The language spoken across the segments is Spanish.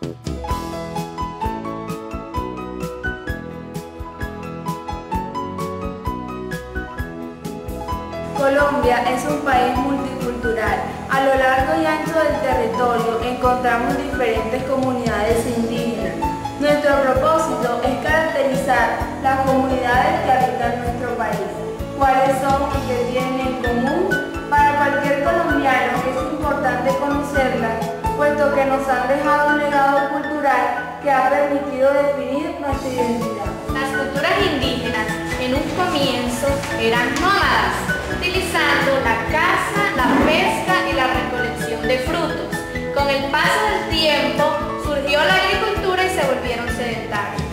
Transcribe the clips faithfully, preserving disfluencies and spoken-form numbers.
Colombia es un país multicultural. A lo largo y ancho del territorio encontramos diferentes comunidades indígenas. Nuestro propósito es caracterizar las comunidades que habitan nuestro país, cuáles son y qué tienen en común. Para cualquier colombiano es importante conocerlas, puesto que nos han dejado un legado cultural que ha permitido definir nuestra identidad. Las culturas indígenas en un comienzo eran nómadas, utilizando la caza, la pesca y la recolección de frutos. Con el paso del tiempo surgió la agricultura y se volvieron sedentarios.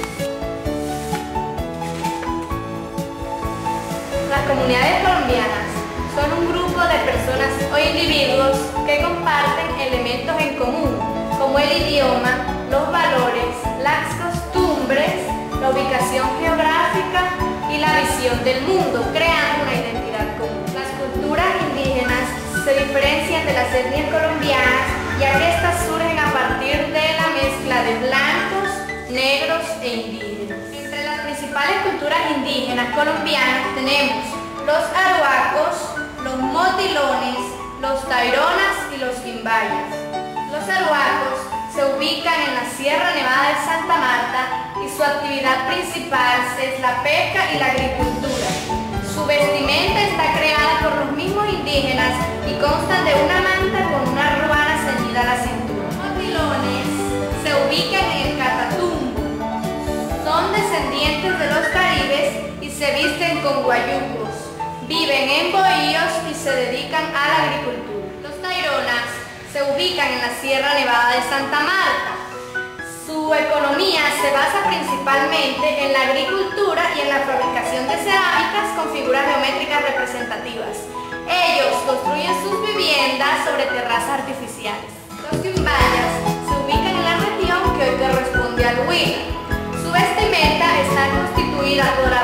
Las comunidades colombianas son un grupo de personas o individuos que comparten elementos en común, como el idioma, los valores, las costumbres, la ubicación geográfica y la visión del mundo, creando una identidad común. Las culturas indígenas se diferencian de las etnias colombianas, ya que estas surgen a partir de la mezcla de blancos, negros e indígenas. Entre las principales culturas indígenas colombianas tenemos los arhuacos, los motilones, los taironas y los quimbayas. Los arhuacos se ubican en la Sierra Nevada de Santa Marta y su actividad principal es la pesca y la agricultura. Su vestimenta está creada por los mismos indígenas y consta de una manta con una ruana ceñida a la cintura. Los motilones se ubican en el Catatumbo. Son descendientes de los caribes y se visten con guayucos. Viven en bohíos y se dedican a la agricultura. Los taironas se ubican en la Sierra Nevada de Santa Marta. Su economía se basa principalmente en la agricultura y en la fabricación de cerámicas con figuras geométricas representativas. Ellos construyen sus viviendas sobre terrazas artificiales. Los quimbayas se ubican en la región que hoy corresponde al Huila. Su vestimenta está constituida por